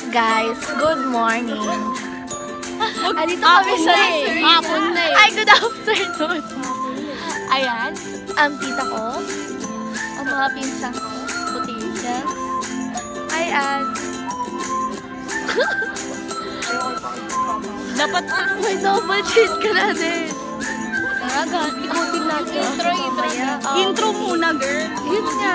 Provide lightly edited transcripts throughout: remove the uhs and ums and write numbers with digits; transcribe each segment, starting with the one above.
guys, good morning. Andito kami sa nursery. Ay, good afternoon. Ayan, ang tita ko, ang mga pinsan ko, potential. Ayan. Dapat may double cheat ka na din. Talaga, ikutin natin. Intro muna, girl. Yun nga.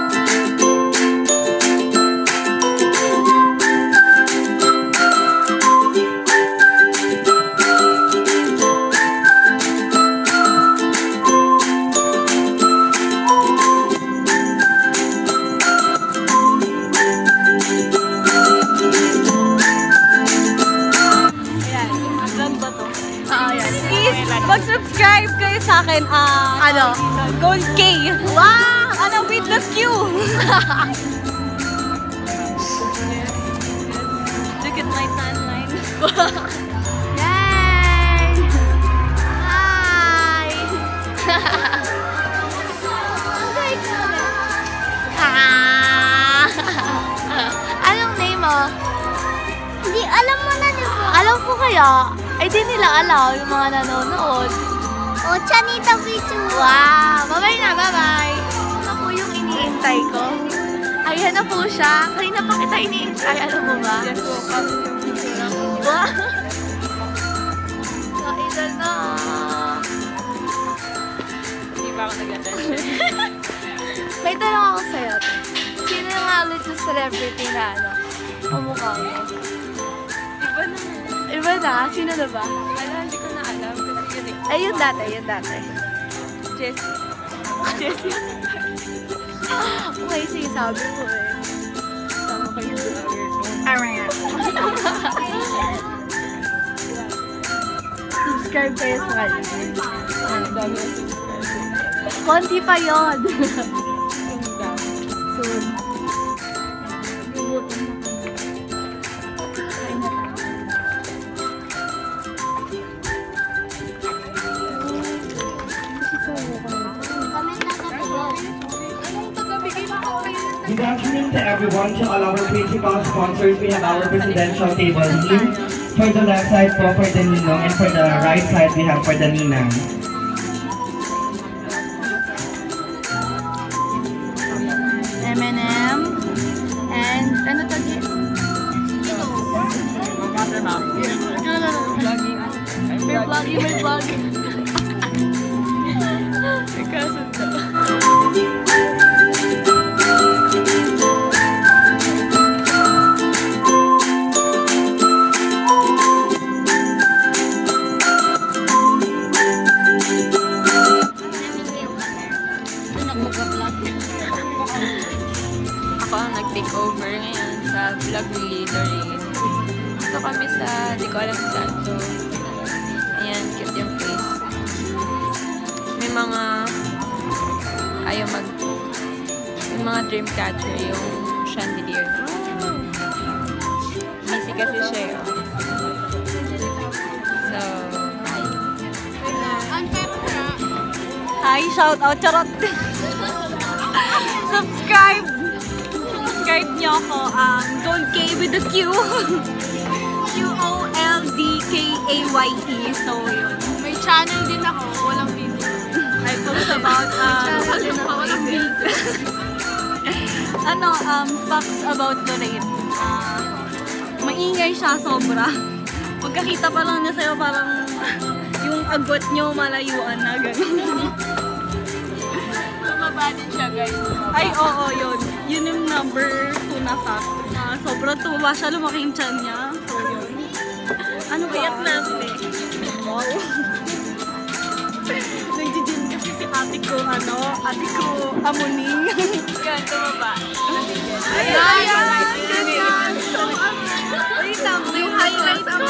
Mag-subscribe kayo sa akin. Ano? Gold K. Wow! Ano with the Q? Look at my timeline. Yay! Hi! Anong name mo? Hindi, alam mo na diba? Alam ko kaya. Ay, di nila alam yung mga nanonood. O, Chanita Pichu. Wow! Bye-bye na, bye-bye! Ano po yung iniintay ko? Ayan na po siya. Kanina pa kita iniintay. Alam mo ba? Yes, welcome. Wow! Kailan na. Hindi ba ako nag-attention? May tanong ako sa'yo. Sino yung ulit yung celebrity na ano? Kamukha mo? Iba na. Iba na? Sino na ba? Hindi ko na alam. Kasi yun eh. Ay, yun dati. Jessie. Jessie. Okay, sige, sabi mo eh. Tama kayo vlogger ko. Subscribe kayo sa kanya. Ang dami na subscribe. Konti pa yun. Soon. Good afternoon to everyone. To all our principal sponsors, we have our presidential table here. For the left side po for the ninong, and for the right side we have for the ninang. M&M and ano to di? May vlogging. Ako ang nag-take over ngayon sa vlog leader eh. Ito kami sa, di ko alam saan to. Ayan, cute yung place. May mga, may mga dream catcher yung chandelier. Busy kasi siya yun. So, hi, shout out, charot! Subscribe nyo ako, Gold K with the Q. Q-O-L-D-K-A-Y-E. So, yun. May channel din ako, walang video. I post about, walang video. facts about Lorraine. Maingay siya sobra. Pagkakita pa lang niya sa'yo, parang yung agwat nyo malayuan na gano'n. Tumaba din siya, guys. Ay, oo, yun. Yun yung number 2 na fact. Sobrang tumaba siya, lumaki yung tiyan niya. So, yun. Ano ba? Payat na ako eh. Wow. Nag-gym kasi si ate ko, amuning. Yan, tumaba. Ayan! Wait lang, may highlights ako.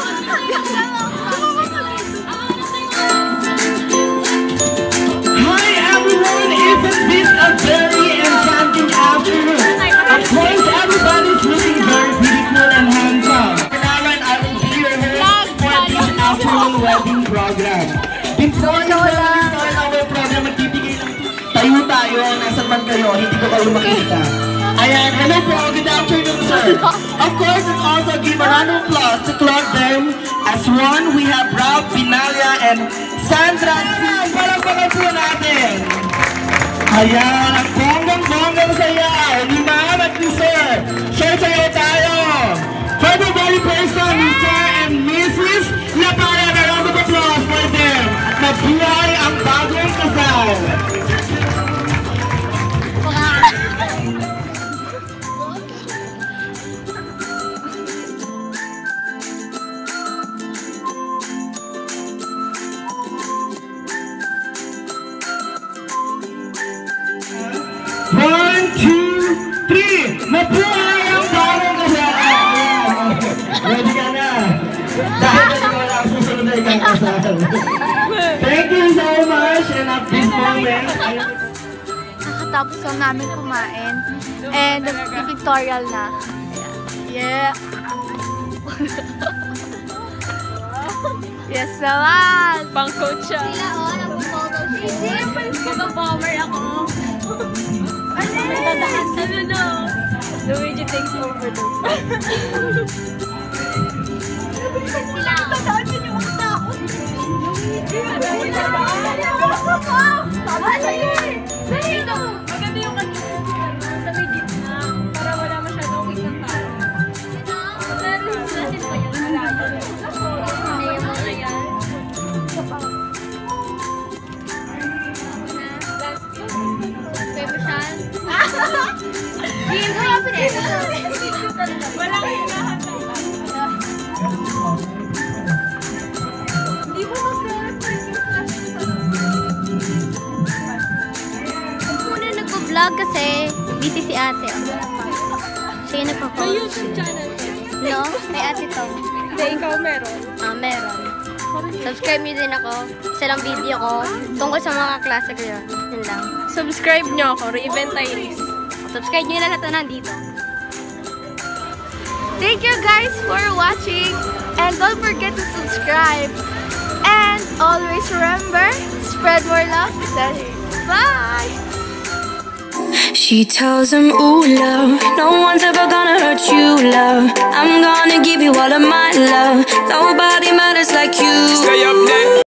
Hi everyone! Isn't this a very enchanting afternoon? Of course, everybody's looking very beautiful and handsome. Kailangan I will be your host for this afternoon wedding program. Before we start our program, magbibigay lang tayo. Nasaan man kayo, hindi ko kayo makita. Ayan, hello po, good afternoon concert. Of course, let's also give a round of applause to club them. As one, we have Ralph Pinalia and Sandra C. Palagpagan po natin. Ayan, ang bonggang-bonggang sayaw ni Ma'am at ni Sir. Share sayaw tayo. For the very person, Mr. and Mrs. Lapara, a round of applause for them. At mabuhay ang bagong kasal. One, two, three. Mabuhay ang bagong kasal. Ready ka na? Dahil na ikaw na ang susunod na ikang kasal. Thank you so much. And at this moment, Nakatapos lang namin kumain. And nag-pictorial na. Yeah. Yes naman! Pang-coach siya. Luigi takes over the maganda yung sa may gitna para wala masyadong weak ng tao. Walang hinahan Hindi mo mag-refresh yung flash sa Muna nag-vlog kasi busy si ate. Siya yung nagpa-post. May YouTube channel ka. No? May ate to. Hindi, ikaw meron. Meron. Subscribe niyo din ako. Isa lang video ko. Tungkol sa mga klase ko yun. Yun lang. Subscribe nyo ako, Raven Tyrese. Subscribe niyo na lahat na nandito. Thank you guys for watching. And don't forget to subscribe. And always remember, spread more love. Bye! She tells him, ooh, love, no one's ever gonna hurt you, love. I'm gonna give you all of my love. Nobody matters like you. Stay up there.